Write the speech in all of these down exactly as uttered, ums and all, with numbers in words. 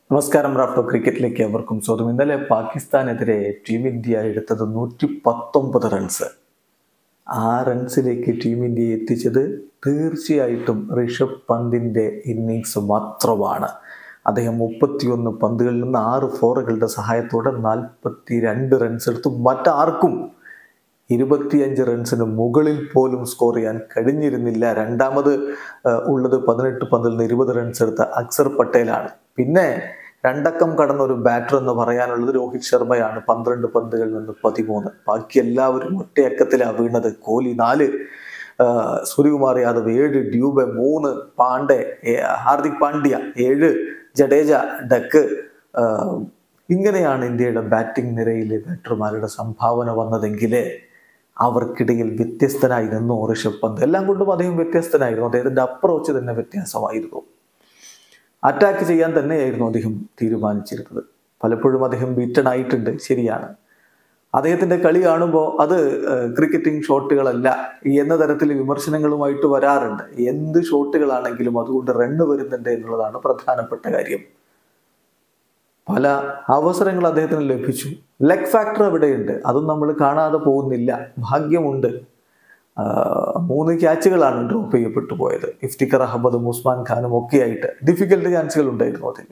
നമസ്കാരം. റാഫ്റ്റോ ക്രിക്കറ്റിലേക്ക് അവർക്കും സ്വാഗതം. ഇന്നലെ പാകിസ്ഥാനെതിരെ ടീം ഇന്ത്യ എടുത്തത് നൂറ്റി പത്തൊമ്പത് റൺസ്. ആ റൺസിലേക്ക് ടീം ഇന്ത്യയെ എത്തിച്ചത് തീർച്ചയായിട്ടും ഋഷഭ് പന്തിൻ്റെ ഇന്നിങ്സ് മാത്രമാണ്. അദ്ദേഹം മുപ്പത്തിയൊന്ന് പന്തുകളിൽ നിന്ന് ആറ് ഫോറുകളുടെ സഹായത്തോടെ നാൽപ്പത്തി രണ്ട് റൺസ് എടുത്തു. മറ്റാർക്കും ഇരുപത്തിയഞ്ച് റൺസിന് മുകളിൽ പോലും സ്കോർ ചെയ്യാൻ കഴിഞ്ഞിരുന്നില്ല. രണ്ടാമത് ഉള്ളത് പതിനെട്ട് പന്തിൽ നിന്ന് ഇരുപത് റൺസ് എടുത്ത അക്സർ പട്ടേലാണ്. പിന്നെ രണ്ടക്കം കടന്ന ഒരു ബാറ്റർ എന്ന് പറയാനുള്ളത് രോഹിത് ശർമ്മയാണ്. പന്ത്രണ്ട് പന്തുകളിൽ നിന്ന് പതിമൂന്ന്. ബാക്കി എല്ലാവരും ഒറ്റയക്കത്തിലാണ് വീണത്. കോഹ്ലി നാല്, സൂര്യകുമാർ യാദവ് ഏഴ്, ഡ്യൂബെ മൂന്ന്, പാണ്ഡെ ഹാർദിക് പാണ്ഡ്യ ഏഴ്, ജഡേജ, ഡക്ക്. ഇങ്ങനെയാണ് ഇന്ത്യയുടെ ബാറ്റിംഗ് നിരയിലെ ബാറ്റർമാരുടെ സംഭാവന വന്നതെങ്കിൽ അവർക്കിടയിൽ വ്യത്യസ്തനായി നിന്നു ഋഷഭ് പന്ത്. എല്ലാം കൊണ്ടും അദ്ദേഹം വ്യത്യസ്തനായിരുന്നു. അദ്ദേഹത്തിൻ്റെ അപ്രോച്ച് തന്നെ വ്യത്യാസമായിരുന്നു. അറ്റാക്ക് ചെയ്യാൻ തന്നെയായിരുന്നു അദ്ദേഹം തീരുമാനിച്ചിരുന്നത്. പലപ്പോഴും അദ്ദേഹം ബീറ്റൺ ആയിട്ടുണ്ട്, ശരിയാണ്. അദ്ദേഹത്തിൻ്റെ കളി കാണുമ്പോൾ അത് ക്രിക്കറ്റിംഗ് ഷോട്ടുകളല്ല എന്ന തരത്തിൽ വിമർശനങ്ങളുമായിട്ട് വരാറുണ്ട്. എന്ത് ഷോട്ടുകളാണെങ്കിലും അതുകൊണ്ട് റണ്ണ് വരുന്നുണ്ട് എന്നുള്ളതാണ് പ്രധാനപ്പെട്ട കാര്യം. പല അവസരങ്ങൾ അദ്ദേഹത്തിന് ലഭിച്ചു. ലെഗ് ഫാക്ടർ അവിടെയുണ്ട്, അതും നമ്മൾ കാണാതെ പോകുന്നില്ല. ഭാഗ്യമുണ്ട്. മൂന്ന് ക്യാച്ചുകളാണ് ഡ്രോപ്പ് ചെയ്യപ്പെട്ടു പോയത്. ഇഫ്തിഖർ അഹമ്മദും ഉസ്മാൻ ഖാനും ഒക്കെ ആയിട്ട് ഡിഫിക്കൽട്ട് ചാൻസുകൾ ഉണ്ടായിരുന്നു അതിൽ.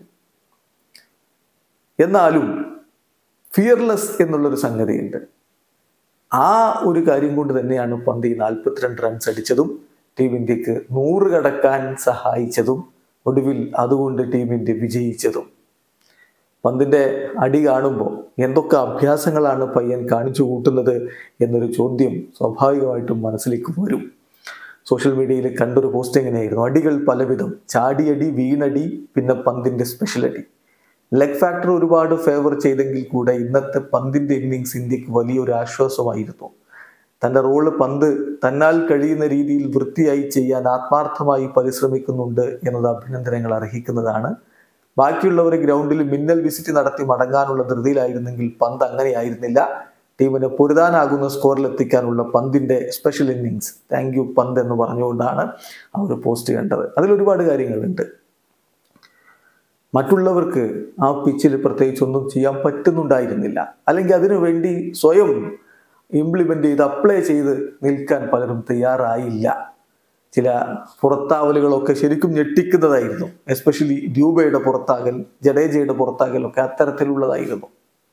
എന്നാലും ഫിയർലെസ് എന്നുള്ളൊരു സംഗതിയുണ്ട്. ആ ഒരു കാര്യം കൊണ്ട് തന്നെയാണ് പന്ത് ഈ നാൽപ്പത്തിരണ്ട് റൺസ് അടിച്ചതും ടീം ഇന്ത്യക്ക് നൂറ് കടക്കാൻ സഹായിച്ചതും ഒടുവിൽ അതുകൊണ്ട് ടീം ഇന്ത്യ വിജയിച്ചതും. പന്തിൻ്റെ അടി കാണുമ്പോൾ എന്തൊക്കെ അഭ്യാസങ്ങളാണ് പയ്യൻ കാണിച്ചു കൂട്ടുന്നത് എന്നൊരു ചോദ്യം സ്വാഭാവികമായിട്ടും മനസ്സിലേക്ക് വരും. സോഷ്യൽ മീഡിയയിൽ കണ്ടൊരു പോസ്റ്റ് എങ്ങനെയായിരുന്നു: അടികൾ പലവിധം, ചാടിയടി, വീണടി, പിന്നെ പന്തിൻ്റെ സ്പെഷ്യൽ അടി. ലെഗ് ഫാക്ടർ ഒരുപാട് ഫേവർ ചെയ്തെങ്കിൽ കൂടെ ഇന്നത്തെ പന്തിൻ്റെ ഇന്നിങ്സ് ഇന്ത്യക്ക് വലിയൊരു ആശ്വാസമായിരുന്നു. തൻ്റെ റോള് പന്ത് തന്നാൽ കഴിയുന്ന രീതിയിൽ വൃത്തിയായി ചെയ്യാൻ ആത്മാർത്ഥമായി പരിശ്രമിക്കുന്നുണ്ട് എന്നത് അഭിനന്ദനങ്ങൾ അർഹിക്കുന്നതാണ്. ബാക്കിയുള്ളവർ ഗ്രൗണ്ടിൽ മിന്നൽ വിസിറ്റ് നടത്തി മടങ്ങാനുള്ള ധൃതിയിലായിരുന്നെങ്കിൽ പന്ത് അങ്ങനെയായിരുന്നില്ല. ടീമിനെ പൊരുതാനാകുന്ന സ്കോറിൽ എത്തിക്കാനുള്ള പന്തിൻ്റെ special innings. Thank you Pant എന്ന് പറഞ്ഞുകൊണ്ടാണ് ആ ഒരു പോസ്റ്റ് കണ്ടത്. അതിലൊരുപാട് കാര്യങ്ങളുണ്ട്. മറ്റുള്ളവർക്ക് ആ പിച്ചിൽ പ്രത്യേകിച്ചൊന്നും ചെയ്യാൻ പറ്റുന്നുണ്ടായിരുന്നില്ല. അല്ലെങ്കിൽ അതിനു വേണ്ടി സ്വയം ഇംപ്ലിമെൻ്റ് ചെയ്ത് അപ്ലൈ ചെയ്ത് നിൽക്കാൻ പലരും തയ്യാറായില്ല. ചില പുറത്താവലുകളൊക്കെ ശരിക്കും ഞെട്ടിക്കുന്നതായിരുന്നു. എസ്പെഷ്യലി ഡ്യൂബയുടെ പുറത്താകൽ, ജഡേജയുടെ പുറത്താകലൊക്കെ അത്തരത്തിലുള്ളതായിരുന്നു.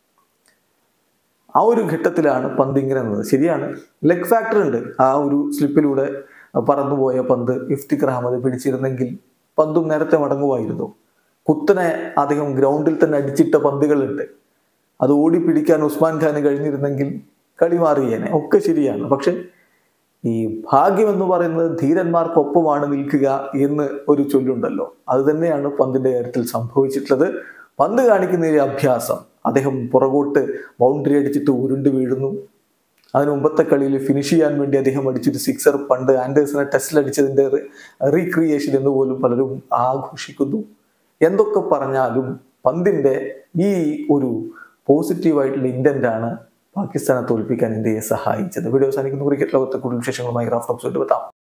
ആ ഒരു ഘട്ടത്തിലാണ് പന്ത് ഇങ്ങനെ നിന്നത്. ശരിയാണ്, ലെഗ് ഫാക്ടർ ഉണ്ട്. ആ ഒരു സ്ലിപ്പിലൂടെ പറന്നുപോയ പന്ത് ഇഫ്തിഖർ അഹമ്മദ് പിടിച്ചിരുന്നെങ്കിൽ പന്തും നേരത്തെ മടങ്ങുമായിരുന്നു. കുത്തനെ അദ്ദേഹം ഗ്രൗണ്ടിൽ തന്നെ അടിച്ചിട്ട പന്തുകളുണ്ട്. അത് ഓടി പിടിക്കാൻ ഉസ്മാൻ ഖാന് കഴിഞ്ഞിരുന്നെങ്കിൽ കളി മാറിയേനെ. ഒക്കെ ശരിയാണ്. പക്ഷെ ഈ ഭാഗ്യം എന്ന് പറയുന്നത് ധീരന്മാർക്കൊപ്പമാണ് നിൽക്കുക എന്ന് ഒരു ചൊല്ലുണ്ടല്ലോ. അത് തന്നെയാണ് പന്തിൻ്റെ കാര്യത്തിൽ സംഭവിച്ചിട്ടുള്ളത്. പന്ത് കാണിക്കുന്ന ഈ അഭ്യാസം, അദ്ദേഹം പുറകോട്ട് ബൗണ്ടറി അടിച്ചിട്ട് ഉരുണ്ട് വീഴുന്നു. അതിന് മുമ്പത്തെ കളിയിൽ ഫിനിഷ് ചെയ്യാൻ വേണ്ടി അദ്ദേഹം അടിച്ചൊരു സിക്സർ പണ്ട് ആൻഡേഴ്സനെ ടെസ്റ്റിൽ അടിച്ചതിൻ്റെ റീക്രിയേഷൻ എന്ന് പോലും പലരും ആഘോഷിക്കുന്നു. എന്തൊക്കെ പറഞ്ഞാലും പന്തിൻ്റെ ഈ ഒരു പോസിറ്റീവായിട്ടുള്ള ഇൻറ്റൻ്റാണ് പാകിസ്ഥാനെ തോൽപ്പിക്കാൻ ഇന്ത്യയെ സഹായിച്ചത്. വീഡിയോ അവസാനിക്കുന്ന ക്രിക്കറ്റ് ലോകത്തെ കൂടുതൽ വിശേഷങ്ങളുമായി റാഫ്റ്റോ എത്താം.